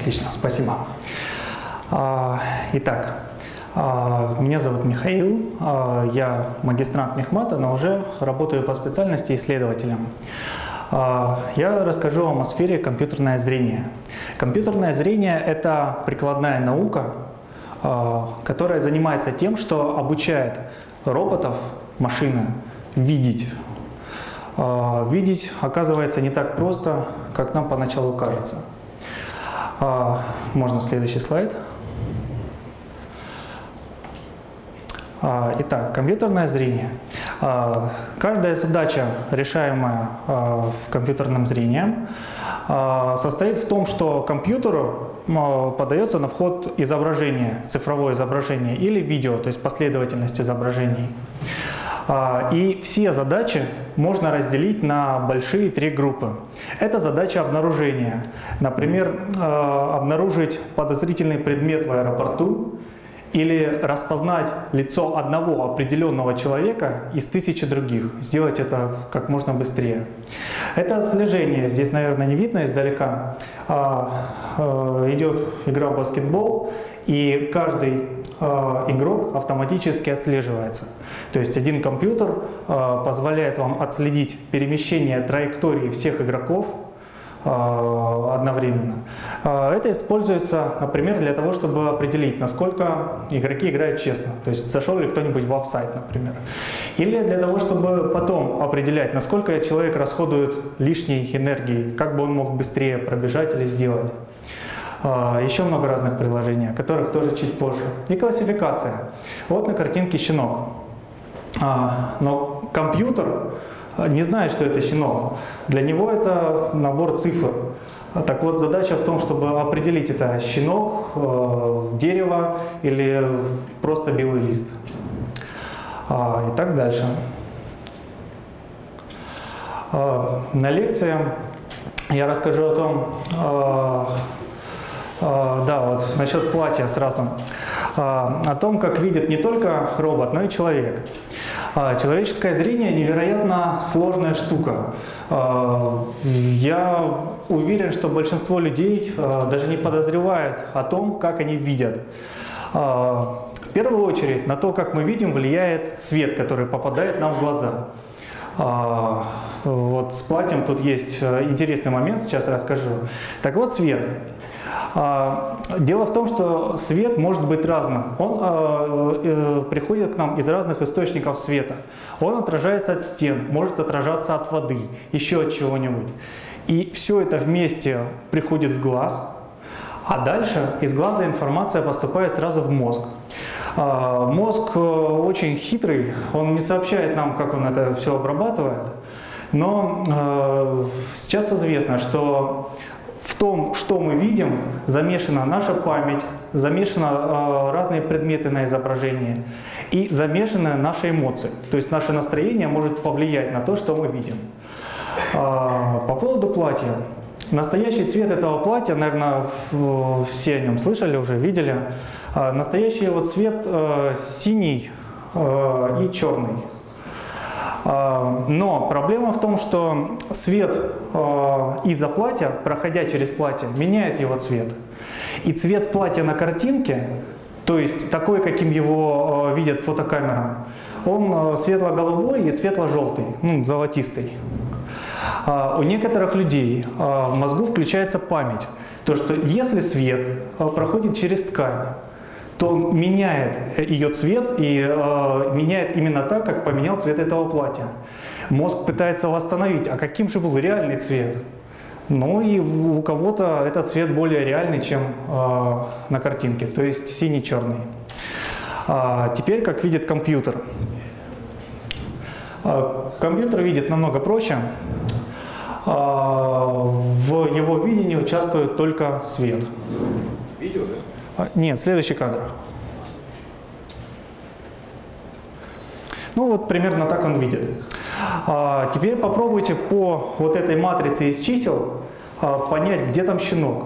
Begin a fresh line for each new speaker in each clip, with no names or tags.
Отлично, спасибо. Итак, меня зовут Михаил, я магистрант мехмата, но уже работаю по специальности исследователем. Я расскажу вам о сфере компьютерное зрение. Компьютерное зрение – это прикладная наука, которая занимается тем, что обучает роботов, машины видеть. Видеть оказывается не так просто, как нам поначалу кажется. Можно следующий слайд. Итак, компьютерное зрение. Каждая задача, решаемая в компьютерном зрении, состоит в том, что компьютеру подается на вход изображение, цифровое изображение или видео, то есть последовательность изображений. И все задачи можно разделить на большие три группы. Это задача обнаружения. Например, обнаружить подозрительный предмет в аэропорту или распознать лицо одного определенного человека из тысячи других. Сделать это как можно быстрее. Это слежение. Здесь, наверное, не видно издалека. Идет игра в баскетбол, и каждый игрок автоматически отслеживается. То есть один компьютер позволяет вам отследить перемещение траектории всех игроков одновременно. Это используется, например, для того, чтобы определить, насколько игроки играют честно. То есть зашел ли кто-нибудь в офсайд, например. Или для того, чтобы потом определять, насколько человек расходует лишней энергии, как бы он мог быстрее пробежать или сделать. Еще много разных приложений, о которых тоже чуть позже. И классификация. Вот на картинке щенок. Но компьютер не знает, что это щенок. Для него это набор цифр. Так вот, задача в том, чтобы определить, это щенок, дерево или просто белый лист. И так дальше. На лекции я расскажу о том, да, вот насчет платья сразу. О том, как видит не только робот, но и человек. Человеческое зрение невероятно сложная штука. Я уверен, что большинство людей даже не подозревает о том, как они видят. В первую очередь на то, как мы видим, влияет свет, который попадает нам в глаза. Вот с платьем тут есть интересный момент, сейчас расскажу. Так вот, свет. Дело в том, что свет может быть разным. Он приходит к нам из разных источников света. Он отражается от стен, может отражаться от воды, еще от чего-нибудь. И все это вместе приходит в глаз, а дальше из глаза информация поступает сразу в мозг. Мозг очень хитрый, он не сообщает нам, как он это все обрабатывает, но сейчас известно, что в том, что мы видим, замешана наша память, замешаны разные предметы на изображении и замешаны наши эмоции. То есть наше настроение может повлиять на то, что мы видим. По поводу платья. Настоящий цвет этого платья, наверное, все о нем слышали уже, видели. Настоящий его цвет синий и черный. Но проблема в том, что свет из-за платья, проходя через платье, меняет его цвет. И цвет платья на картинке, то есть такой, каким его видят фотокамера, он светло-голубой и светло-желтый, ну, золотистый. У некоторых людей в мозгу включается память. То, что если свет проходит через ткань, то он меняет ее цвет и меняет именно так, как поменял цвет этого платья. Мозг пытается восстановить, а каким же был реальный цвет? Ну и у кого-то этот цвет более реальный, чем на картинке, то есть синий-черный. Теперь как видит компьютер. Компьютер видит намного проще. В его видении участвует только свет.
Видео, да?
Нет, следующий кадр. Ну вот примерно так он видит. Теперь попробуйте по вот этой матрице из чисел понять, где там щенок.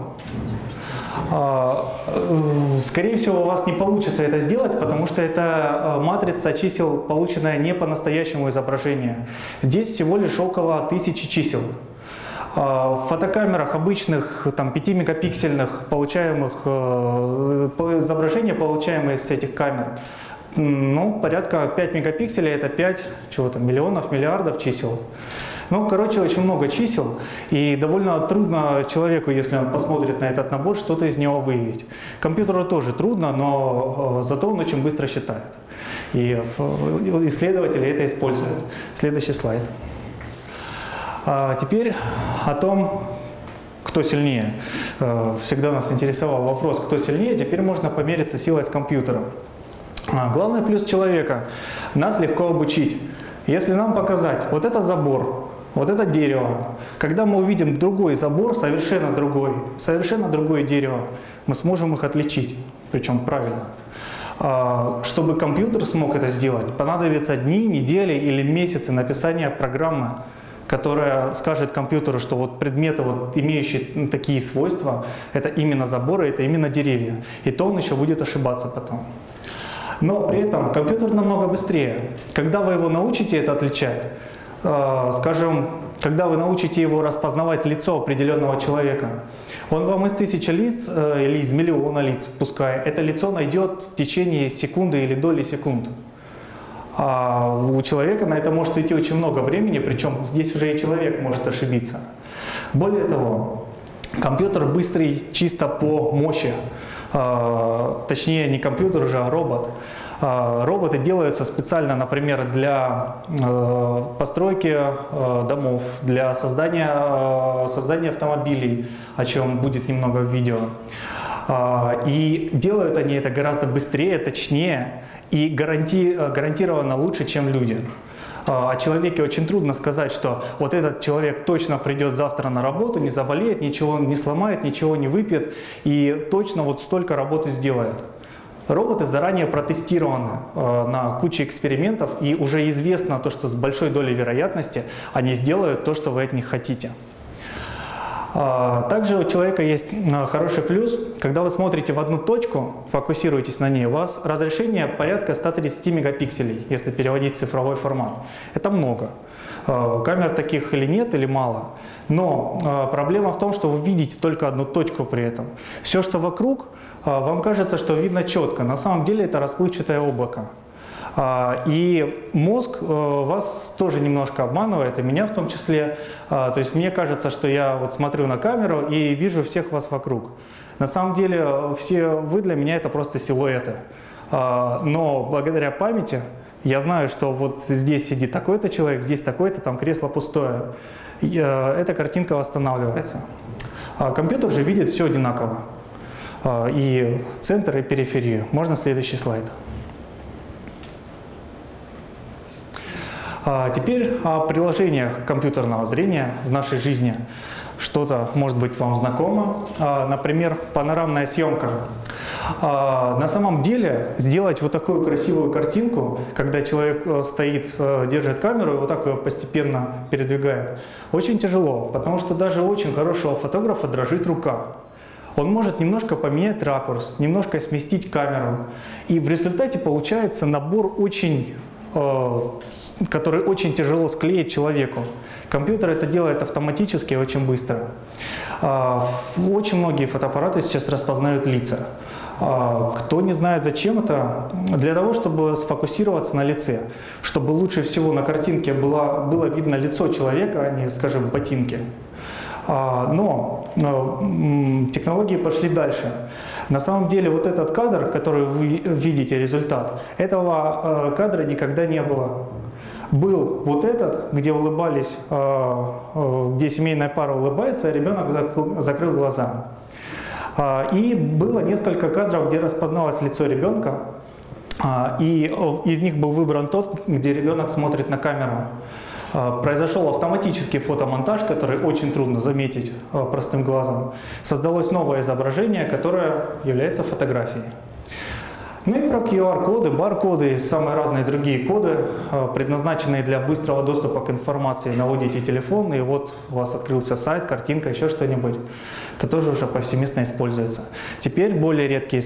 Скорее всего, у вас не получится это сделать, потому что это матрица чисел, полученная не по настоящему изображению. Здесь всего лишь около 1000 чисел. В фотокамерах обычных, там, 5-мегапиксельных, изображения, получаемые с этих камер, ну, порядка 5 мегапикселей, это 5 миллионов, миллиардов чисел. Ну, короче, очень много чисел, и довольно трудно человеку, если он посмотрит на этот набор, что-то из него выявить. Компьютеру тоже трудно, но зато он очень быстро считает. И исследователи это используют. Следующий слайд. Теперь о том, кто сильнее. Всегда нас интересовал вопрос, кто сильнее. Теперь можно помериться силой с компьютером. Главный плюс человека – нас легко обучить. Если нам показать, вот это забор, вот это дерево, когда мы увидим другой забор, совершенно другое дерево, мы сможем их отличить, причем правильно. Чтобы компьютер смог это сделать, понадобятся дни, недели или месяцы написания программы, которая скажет компьютеру, что вот предметы, вот, имеющие такие свойства, это именно заборы, это именно деревья. И то он еще будет ошибаться потом. Но при этом компьютер намного быстрее. Когда вы его научите это отличать, скажем, когда вы научите его распознавать лицо определенного человека, он вам из 1000 лиц или из миллиона лиц, пускай, это лицо найдет в течение секунды или доли секунд. А у человека на это может идти очень много времени, причем здесь уже и человек может ошибиться. Более того, компьютер быстрый чисто по мощи, точнее не компьютер уже, а робот. Роботы делаются специально, например, для постройки домов, для создания автомобилей, о чем будет немного в видео. И делают они это гораздо быстрее, точнее и гарантированно лучше, чем люди. О человеке очень трудно сказать, что вот этот человек точно придет завтра на работу, не заболеет, ничего не сломает, ничего не выпьет и точно вот столько работы сделает. Роботы заранее протестированы на куче экспериментов, и уже известно то, что с большой долей вероятности они сделают то, что вы от них хотите. Также у человека есть хороший плюс. Когда вы смотрите в одну точку, фокусируетесь на ней, у вас разрешение порядка 130 мегапикселей, если переводить в цифровой формат. Это много. Камер таких или нет, или мало. Но проблема в том, что вы видите только одну точку при этом. Все, что вокруг, вам кажется, что видно четко. На самом деле это расплывчатое облако. И мозг вас тоже немножко обманывает, и меня в том числе. То есть мне кажется, что я вот смотрю на камеру и вижу всех вас вокруг. На самом деле все вы для меня это просто силуэты. Но благодаря памяти я знаю, что вот здесь сидит такой-то человек, здесь такой-то, там кресло пустое. И эта картинка восстанавливается. Компьютер же видит все одинаково. И центр, и периферию. Можно следующий слайд. Теперь о приложениях компьютерного зрения в нашей жизни. Что-то может быть вам знакомо. Например, панорамная съемка. На самом деле сделать вот такую красивую картинку, когда человек стоит, держит камеру и вот так ее постепенно передвигает, очень тяжело, потому что даже у очень хорошего фотографа дрожит рука. Он может немножко поменять ракурс, немножко сместить камеру. И в результате получается набор который очень тяжело склеить человеку. Компьютер это делает автоматически и очень быстро. Очень многие фотоаппараты сейчас распознают лица. Кто не знает, зачем это? Для того, чтобы сфокусироваться на лице, чтобы лучше всего на картинке было видно лицо человека, а не, скажем, ботинки. Но технологии пошли дальше. На самом деле вот этот кадр, который вы видите результат, этого кадра никогда не было. Был вот этот, где улыбались, где семейная пара улыбается, а ребенок закрыл глаза. И было несколько кадров, где распозналось лицо ребенка, и из них был выбран тот, где ребенок смотрит на камеру. Произошел автоматический фотомонтаж, который очень трудно заметить простым глазом. Создалось новое изображение, которое является фотографией. Ну и про QR-коды, бар-коды и самые разные другие коды, предназначенные для быстрого доступа к информации. Наводите телефон, и вот у вас открылся сайт, картинка, еще что-нибудь. Это тоже уже повсеместно используется. Теперь более редкие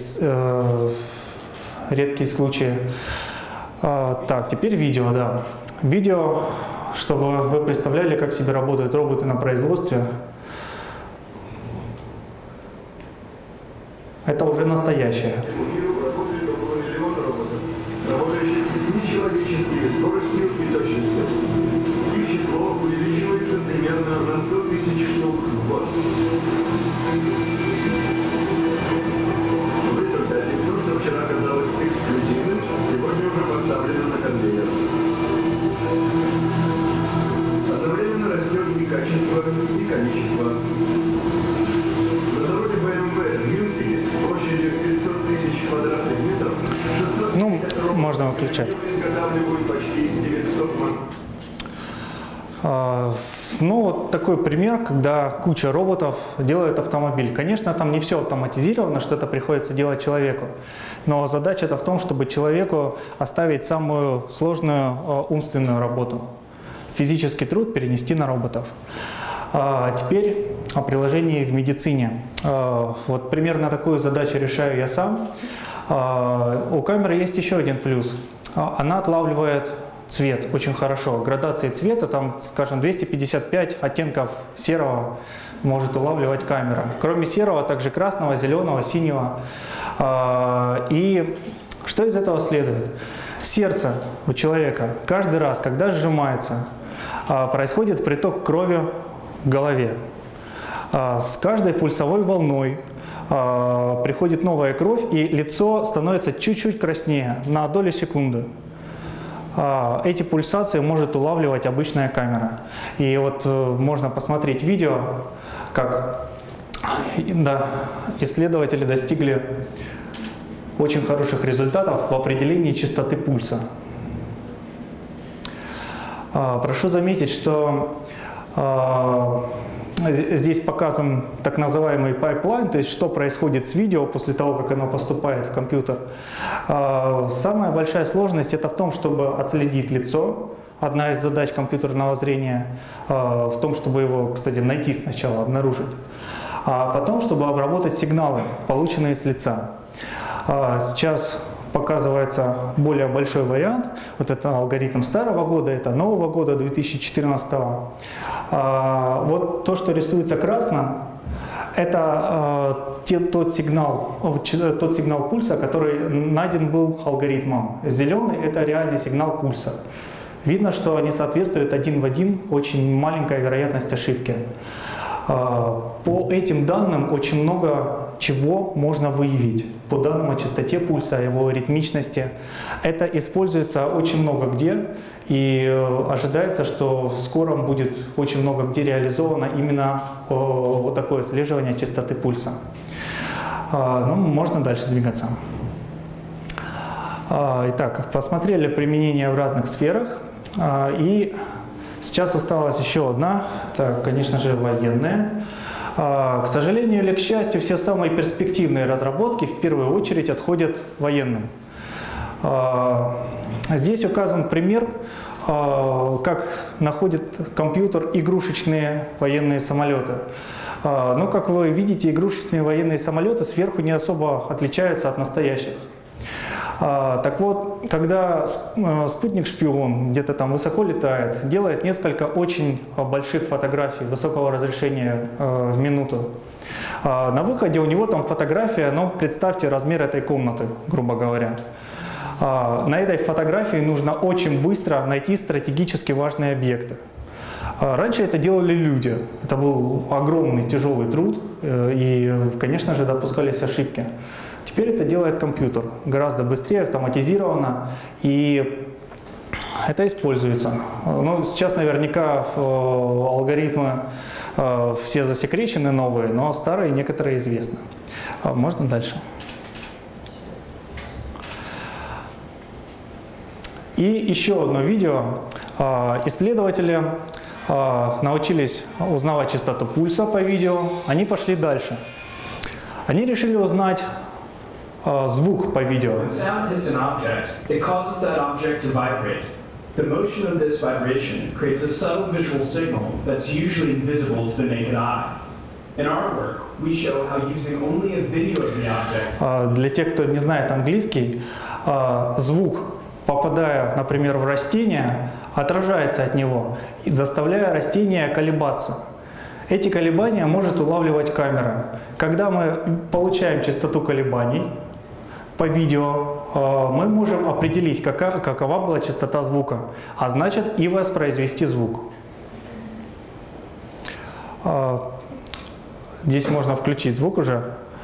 случаи. Так, теперь видео, да. Видео, чтобы вы представляли, как себе работают роботы на производстве. Это уже настоящее.
Работает около миллиона роботов, работающих с нечеловеческой скоростью и точностью. Их число увеличивается примерно на 100 тысяч штук в год. В результате то, что вчера казалось эксклюзивным, сегодня уже поставлено на конвейер. Одновременно растет и качество, и количество. На заводе BMW в Мюнхене площадью в 500 тысяч квадратных метров 650 роботов
можно выключать.
изготавливают почти 900
Ну, вот такой пример, когда куча роботов делает автомобиль. Конечно, там не все автоматизировано, что это приходится делать человеку. Но задача-то в том, чтобы человеку оставить самую сложную умственную работу. Физический труд перенести на роботов. Теперь о приложении в медицине. Вот примерно такую задачу решаю я сам. У камеры есть еще один плюс. Она отлавливает цвет очень хорошо. Градации цвета, там, скажем, 255 оттенков серого может улавливать камера. Кроме серого, также красного, зеленого, синего. И что из этого следует? Сердце у человека каждый раз, когда сжимается, происходит приток крови к голове. С каждой пульсовой волной приходит новая кровь, и лицо становится чуть-чуть краснее на долю секунды. Эти пульсации может улавливать обычная камера. И вот можно посмотреть видео, как исследователи достигли очень хороших результатов в определении частоты пульса. Прошу заметить, что здесь показан так называемый пайплайн, то есть что происходит с видео после того, как оно поступает в компьютер. Самая большая сложность это в том, чтобы отследить лицо. Одна из задач компьютерного зрения в том, чтобы его, кстати, найти сначала, обнаружить. А потом, чтобы обработать сигналы, полученные с лица. Сейчас показывается более большой вариант. Вот это алгоритм старого года, это нового года, 2014. Вот то, что рисуется красным, это тот сигнал пульса, который найден был алгоритмом. Зеленый – это реальный сигнал пульса. Видно, что они соответствуют один в один, очень маленькая вероятность ошибки. По этим данным очень много чего можно выявить. По данным о частоте пульса, о его ритмичности. Это используется очень много где, и ожидается, что в скором будет очень много где реализовано именно вот такое отслеживание частоты пульса. Ну, можно дальше двигаться. Итак, посмотрели применение в разных сферах. И сейчас осталась еще одна, это, конечно же, военная. К сожалению или к счастью, все самые перспективные разработки в первую очередь отходят военным. Здесь указан пример, как находит компьютер игрушечные военные самолеты. Но, как вы видите, игрушечные военные самолеты сверху не особо отличаются от настоящих. Так вот, когда спутник-шпион где-то там высоко летает, делает несколько очень больших фотографий высокого разрешения в минуту. На выходе у него там фотография, ну, представьте размер этой комнаты, грубо говоря. На этой фотографии нужно очень быстро найти стратегически важные объекты. Раньше это делали люди. Это был огромный тяжелый труд, и, конечно же, допускались ошибки. Теперь это делает компьютер гораздо быстрее, автоматизированно, и это используется. Ну, сейчас наверняка алгоритмы все засекречены новые, но старые некоторые известны. Можно дальше. И еще одно видео. Исследователи научились узнавать частоту пульса по видео, они пошли дальше. Они решили узнать звук по видео.
When sound hits an object, it causes that object to vibrate. The motion of this vibration creates a subtle visual signal that's usually invisible to the naked eye. In our work, we show how using only a video of the object.
Для тех, кто не знает английский, звук попадая, например, в растение, отражается от него, заставляя растение колебаться. Эти колебания может улавливать камера. Когда мы получаем частоту колебаний по видео, мы можем определить, какова была частота звука, а значит и воспроизвести звук. Здесь можно включить звук уже.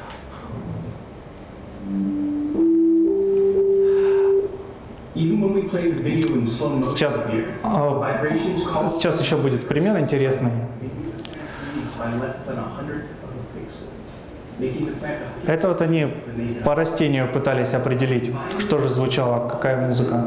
Сейчас еще будет пример интересный. Это вот они по растению пытались определить, что же звучало, какая музыка.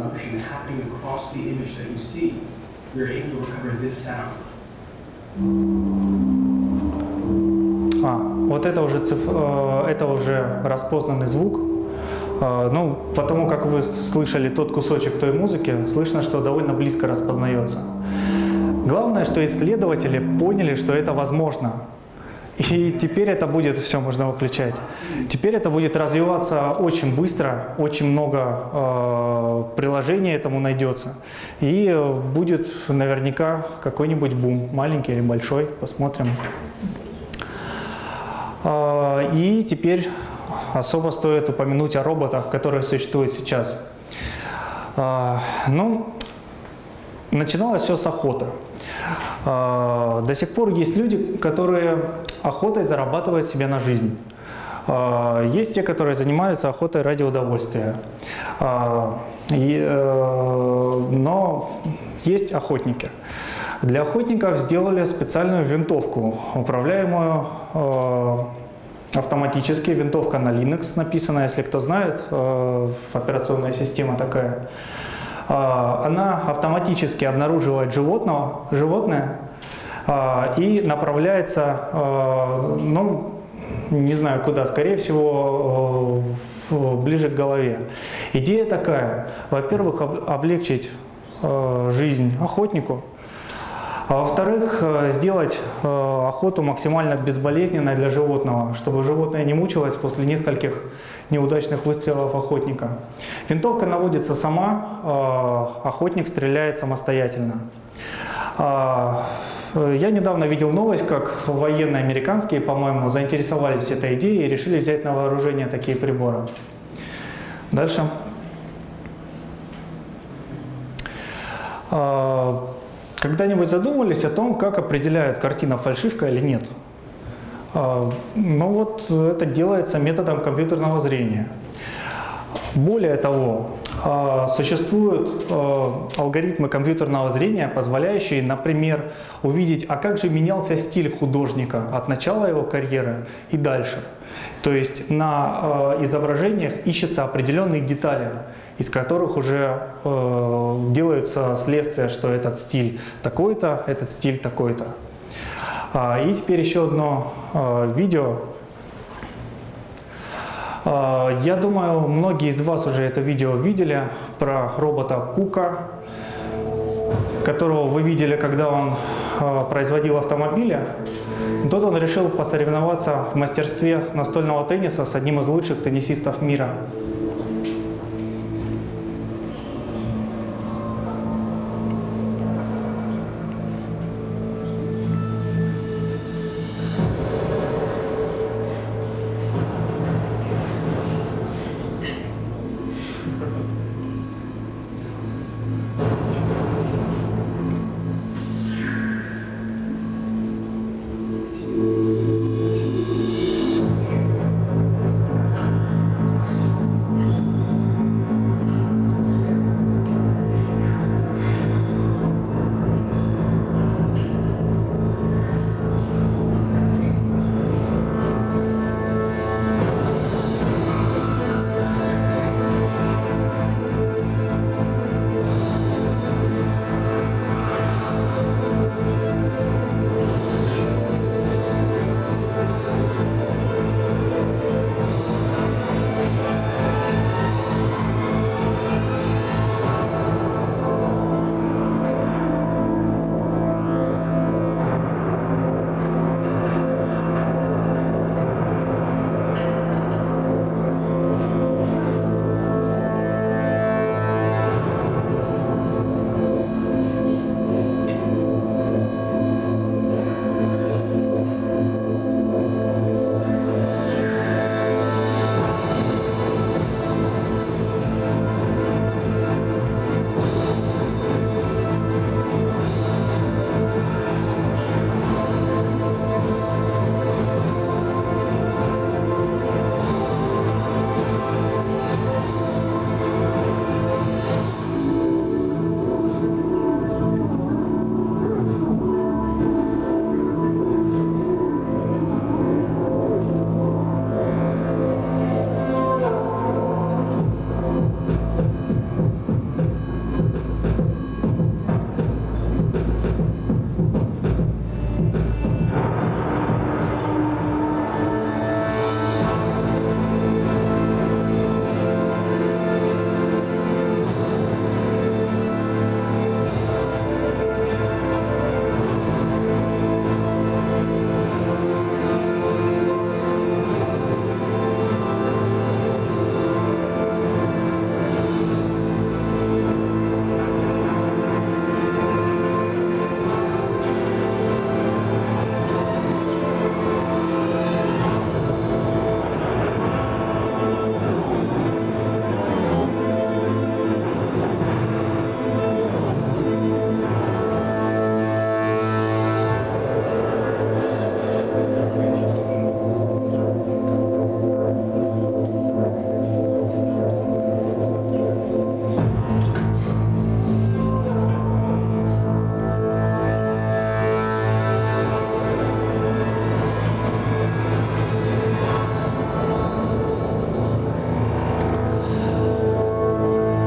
Вот это уже распознанный звук. Ну, потому как вы слышали тот кусочек той музыки, слышно, что довольно близко распознается. Главное, что исследователи поняли, что это возможно. И теперь это будет, все, можно выключать. Теперь это будет развиваться очень быстро, очень много приложений этому найдется. И будет наверняка какой-нибудь бум, маленький или большой, посмотрим. И теперь особо стоит упомянуть о роботах, которые существуют сейчас. Ну, начиналось все с охоты. До сих пор есть люди, которые охотой зарабатывают себе на жизнь. Есть те, которые занимаются охотой ради удовольствия. Но есть охотники. Для охотников сделали специальную винтовку, управляемую автоматически. Винтовка на Linux написана, если кто знает, операционная система такая. Она автоматически обнаруживает животное и направляется, ну, не знаю куда, скорее всего, ближе к голове. Идея такая: во-первых, облегчить жизнь охотнику, а во-вторых, сделать охоту максимально безболезненной для животного, чтобы животное не мучилось после нескольких неудачных выстрелов охотника. Винтовка наводится сама, охотник стреляет самостоятельно. Я недавно видел новость, как военные американские, по-моему, заинтересовались этой идеей и решили взять на вооружение такие приборы. Дальше. Когда-нибудь задумывались о том, как определяют, картина фальшивка или нет? Ну вот это делается методом компьютерного зрения. Более того, существуют алгоритмы компьютерного зрения, позволяющие, например, увидеть, а как же менялся стиль художника от начала его карьеры и дальше. То есть на изображениях ищутся определенные детали, из которых уже делаются следствия, что этот стиль такой-то, этот стиль такой-то. И теперь еще одно видео. Я думаю, многие из вас уже это видео видели про робота Кука, которого вы видели, когда он производил автомобили. Тут он решил посоревноваться в мастерстве настольного тенниса с одним из лучших теннисистов мира.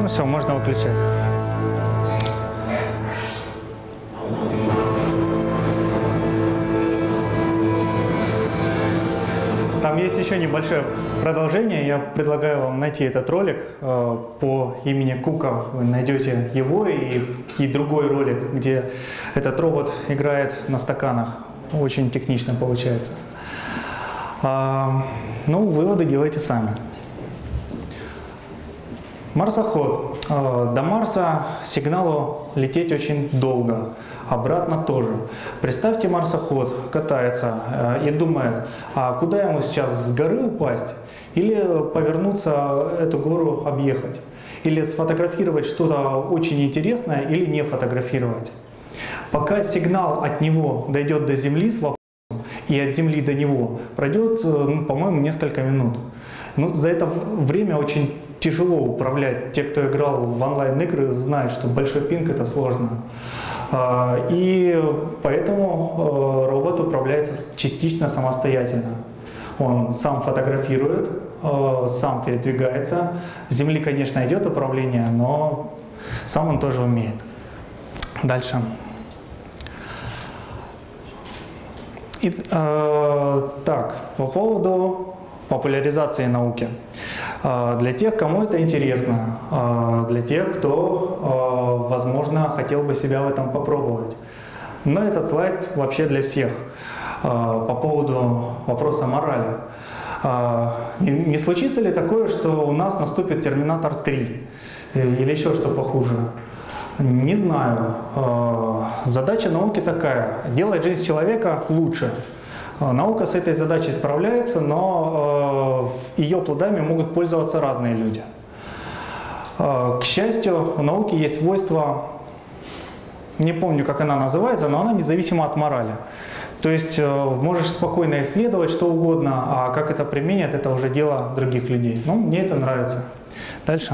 все, можно выключать. Там есть еще небольшое продолжение. Я предлагаю вам найти этот ролик по имени Кука. Вы найдете его и другой ролик, где этот робот играет на стаканах. Очень технично получается. Ну, выводы делайте сами. Марсоход. До Марса сигналу лететь очень долго, обратно тоже. Представьте, марсоход катается и думает, а куда ему сейчас, с горы упасть или повернуться эту гору объехать, или сфотографировать что-то очень интересное или не фотографировать. Пока сигнал от него дойдет до Земли с вопросом и от Земли до него пройдет, по-моему, несколько минут. Но за это время очень тяжело управлять. Те, кто играл в онлайн-игры, знают, что большой пинг — это сложно. И поэтому робот управляется частично самостоятельно. Он сам фотографирует, сам передвигается. С Земли, конечно, идет управление, но сам он тоже умеет. Дальше. Так, по поводу популяризации науки. Для тех, кому это интересно, для тех, кто, возможно, хотел бы себя в этом попробовать. Но этот слайд вообще для всех. По поводу вопроса морали. Не случится ли такое, что у нас наступит Терминатор 3 или еще что похуже? Не знаю. Задача науки такая — делать жизнь человека лучше. Наука с этой задачей справляется, но ее плодами могут пользоваться разные люди. К счастью, у науки есть свойство, не помню, как она называется, но она независима от морали. То есть можешь спокойно исследовать что угодно, а как это применят, это уже дело других людей. Ну, мне это нравится. Дальше.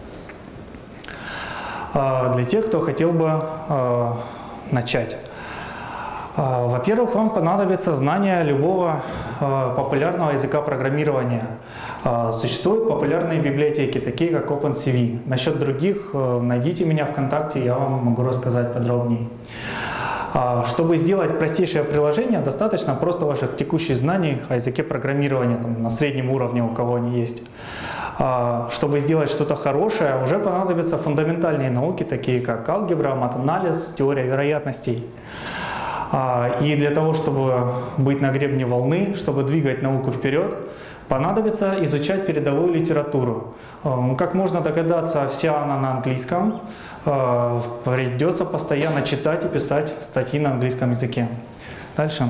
Для тех, кто хотел бы начать. Во-первых, вам понадобится знание любого популярного языка программирования. Существуют популярные библиотеки, такие как OpenCV. Насчет других найдите меня ВКонтакте, я вам могу рассказать подробнее. Чтобы сделать простейшее приложение, достаточно просто ваших текущих знаний о языке программирования на среднем уровне, у кого они есть. Чтобы сделать что-то хорошее, уже понадобятся фундаментальные науки, такие как алгебра, матанализ, теория вероятностей. И для того, чтобы быть на гребне волны, чтобы двигать науку вперед, понадобится изучать передовую литературу. Как можно догадаться, вся она на английском. Придется постоянно читать и писать статьи на английском языке. Дальше.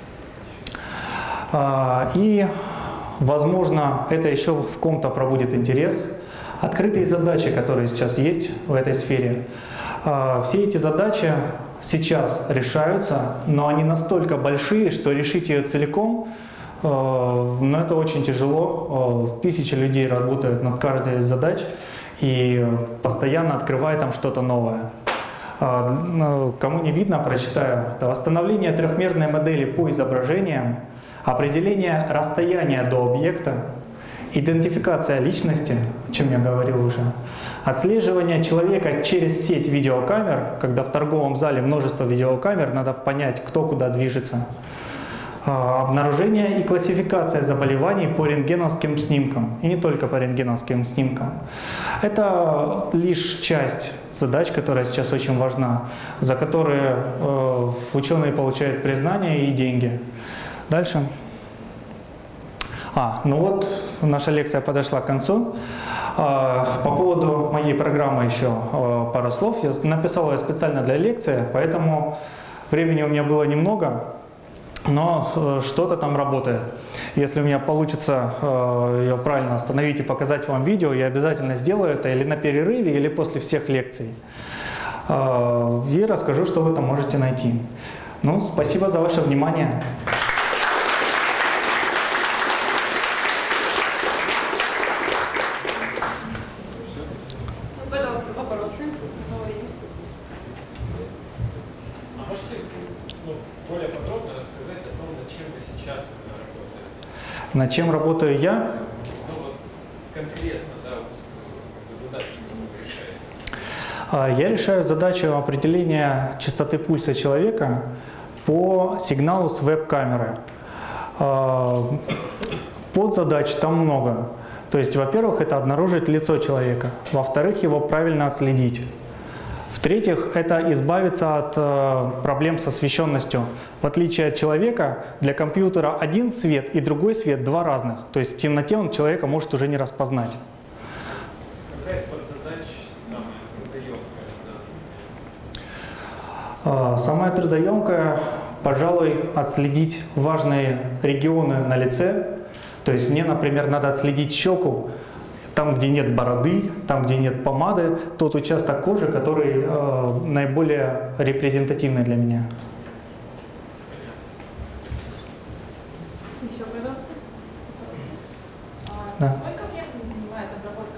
И, возможно, это еще в ком-то пробудит интерес. Открытые задачи, которые сейчас есть в этой сфере. Все эти задачи сейчас решаются, но они настолько большие, что решить ее целиком, но это очень тяжело. Тысячи людей работают над каждой из задач и постоянно открывают там что-то новое. Кому не видно, прочитаю. Это восстановление трехмерной модели по изображениям, определение расстояния до объекта, идентификация личности, о чем я говорил уже, отслеживание человека через сеть видеокамер, когда в торговом зале множество видеокамер, надо понять, кто куда движется, обнаружение и классификация заболеваний по рентгеновским снимкам, и не только по рентгеновским снимкам. Это лишь часть задач, которая сейчас очень важна, за которые ученые получают признание и деньги. Дальше. Ну вот, наша лекция подошла к концу. По поводу моей программы еще пару слов. Я написал ее специально для лекции, поэтому времени у меня было немного, но что-то там работает. Если у меня получится ее правильно остановить и показать вам видео, я обязательно сделаю это или на перерыве, или после всех лекций. И расскажу, что вы там можете найти. Ну, спасибо за ваше внимание. Над чем работаю я?
Ну вот конкретно, да, задачу, которую вы решаете.
Я решаю задачу определения частоты пульса человека по сигналу с веб-камеры. Подзадач там много. То есть, во-первых, это обнаружить лицо человека. Во-вторых, его правильно отследить. В-третьих, это избавиться от проблем с освещенностью. В отличие от человека, для компьютера один свет и другой свет два разных. То есть в темноте он человека может уже не распознать.
Какая из подзадач самая трудоемкая?
Самая трудоемкая, пожалуй, отследить важные регионы на лице. То есть мне, например, надо отследить щеку. Там, где нет бороды, там, где нет помады, тот участок кожи, который наиболее репрезентативный для меня.
Еще, пожалуйста.
Да.
Сколько времени занимает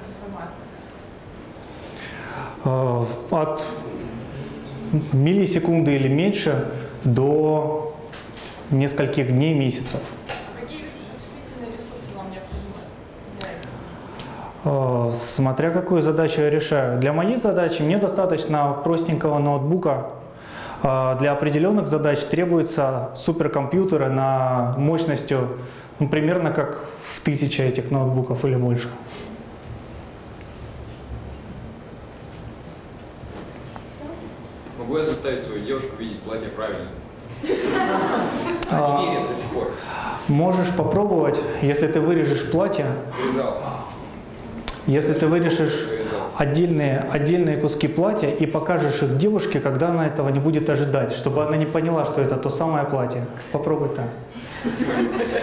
обработка информации?
От миллисекунды или меньше до нескольких дней, месяцев.
Какие вычислительные ресурсы вам необходимы для этого?
Смотря какую задачу я решаю. Для моей задачи мне достаточно простенького ноутбука. Для определенных задач требуются суперкомпьютеры на мощностью примерно как в 1000 этих ноутбуков или больше.
Могу я заставить свою девушку видеть платье правильно? Не верит до сих пор.
Можешь попробовать, если ты вырежешь платье.
Вырезал.
Если ты вырежешь отдельные куски платья и покажешь их девушке, когда она этого не будет ожидать, чтобы она не поняла, что это то самое платье. Попробуй так.
Спасибо.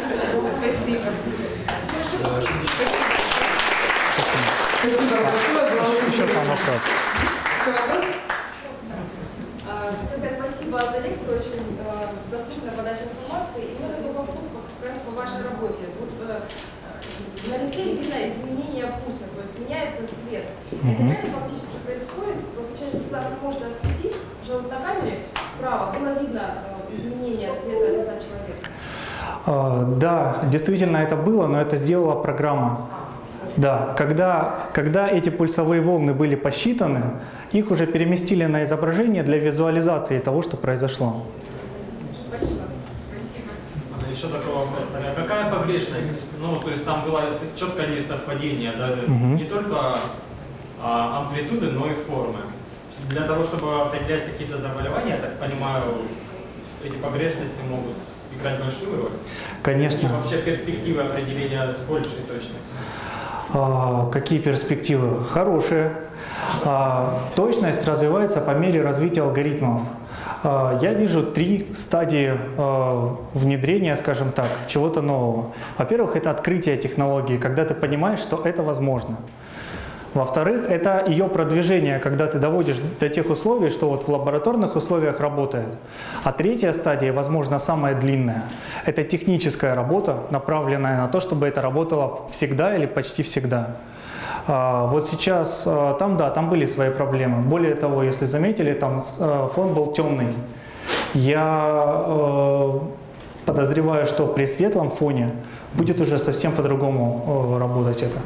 Еще там вопрос.
Хотел сказать спасибо за лекцию, очень доступная подача информации. И у меня такой вопрос как раз по вашей работе. Вот на лице видно изменение пульса, то есть меняется цвет. Это реально фактически происходит, просто человеческий глаз не может отследить, что вот на камере справа было видно изменение цвета лица человека.
Да, действительно это было, но это сделала программа. Да, когда эти пульсовые волны были посчитаны, их уже переместили на изображение для визуализации того, что произошло.
Спасибо.
Еще такой вопрос. А какая погрешность? Ну, то есть там было четкое несовпадение, да? Не только амплитуды, но и формы. Для того, чтобы определять какие-то заболевания, я так понимаю, эти погрешности могут играть большую роль?
Конечно.
И вообще перспективы определения с большей точностью?
Какие перспективы? Хорошие. Точность развивается по мере развития алгоритмов. Я вижу 3 стадии внедрения, скажем так, чего-то нового. Во-первых, это открытие технологии, когда ты понимаешь, что это возможно. Во-вторых, это ее продвижение, когда ты доводишь до тех условий, что вот в лабораторных условиях работает. А третья стадия, возможно, самая длинная, это техническая работа, направленная на то, чтобы это работало всегда или почти всегда. Вот сейчас, там были свои проблемы. Более того, если заметили, там фон был темный. Я подозреваю, что при светлом фоне будет уже совсем по-другому работать это.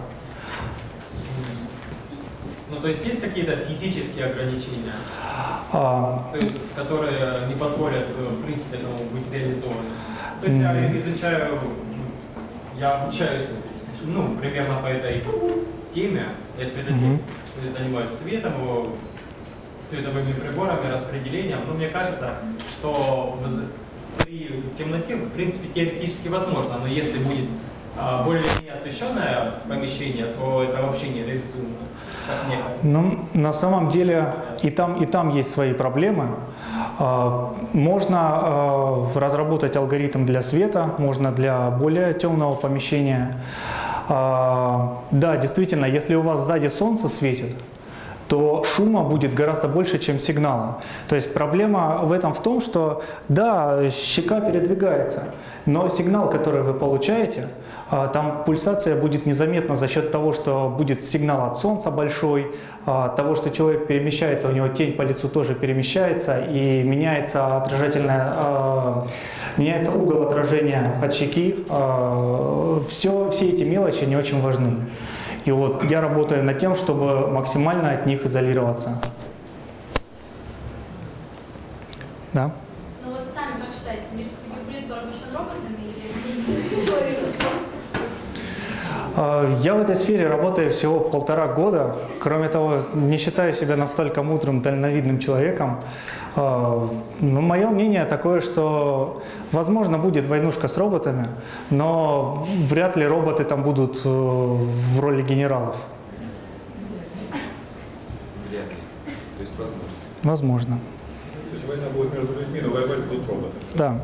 Ну, то есть какие-то физические ограничения, то есть, которые не позволят, в принципе, быть реализованным? То есть я обучаюсь, ну, примерно по этой теме, я светотехник, то есть занимаюсь светом, световыми приборами, распределением, но мне кажется, что при темноте, в принципе, теоретически возможно, но если будет более-менее освещенное помещение, то это вообще не реализуемо.
Ну, на самом деле и там есть свои проблемы. Можно разработать алгоритм для света, можно для более темного помещения. Да, действительно, если у вас сзади солнце светит, то шума будет гораздо больше, чем сигнала. То есть проблема в этом в том, что да, щека передвигается, но сигнал, который вы получаете, там пульсация будет незаметна за счет того, что будет сигнал от солнца большой, того, что человек перемещается, у него тень по лицу тоже перемещается и меняется меняется угол отражения от щеки. Все эти мелочи не очень важны. И вот я работаю над тем, чтобы максимально от них изолироваться. Да.
Ну вот сами как считаете, мир будет порабощен роботами или
Человечество.
Я в этой сфере работаю всего 1,5 года. Кроме того, не считаю себя настолько мудрым, дальновидным человеком. Но мое мнение такое, что возможно будет войнушка с роботами, но вряд ли роботы там будут в роли генералов.
Вряд ли. То есть возможно.
Возможно.
То есть война будет между людьми, но воевать будут роботы.
Да.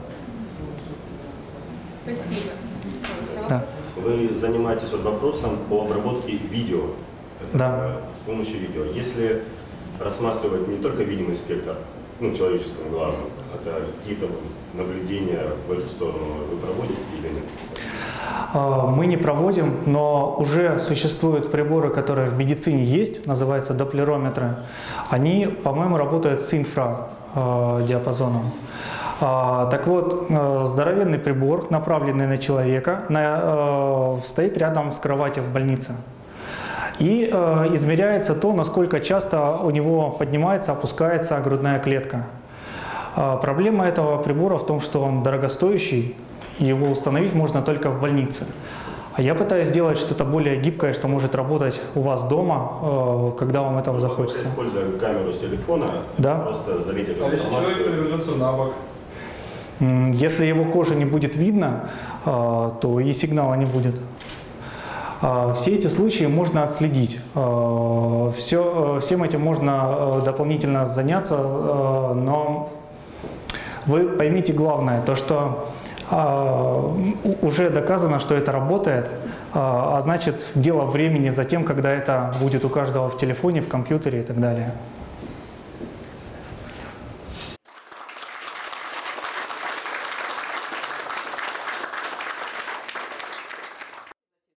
Спасибо.
Да.
Вы занимаетесь вот вопросом по обработке видео. Это
Да.
с помощью видео. Если рассматривать не только видимый спектр, ну, человеческим глазом, это какие-то наблюдения в эту сторону вы проводите или нет?
Мы не проводим, но уже существуют приборы, которые в медицине есть, называются доплерометры. Они, по-моему, работают с инфрадиапазоном. Так вот, здоровенный прибор, направленный на человека, стоит рядом с кроватью в больнице. И измеряется то, насколько часто у него поднимается, опускается грудная клетка. Проблема этого прибора в том, что он дорогостоящий, и его установить можно только в больнице. А я пытаюсь сделать что-то более гибкое, что может работать у вас дома, когда вам этого захочется.
Используя камеру с телефона,
Да.
просто залить эту
А если человек
информацию.
перевернется на бок?
Если его кожа не будет видно, то и сигнала не будет. Все эти случаи можно отследить. Всем этим можно дополнительно заняться, но вы поймите главное, то что уже доказано, что это работает, а значит дело времени за тем, когда это будет у каждого в телефоне, в компьютере и так далее.